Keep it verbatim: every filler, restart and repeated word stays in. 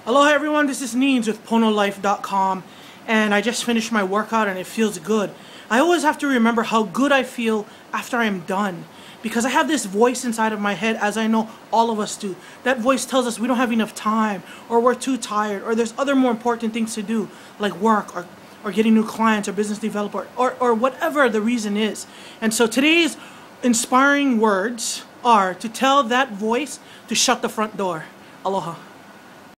Aloha everyone, this is Neens with Pono Life dot com, and I just finished my workout and it feels good. I always have to remember how good I feel after I am done, because I have this voice inside of my head, as I know all of us do. That voice tells us we don't have enough time, or we're too tired, or there's other more important things to do, like work, or, or getting new clients, or business developer, or, or whatever the reason is. And so today's inspiring words are to tell that voice to shut the front door. Aloha.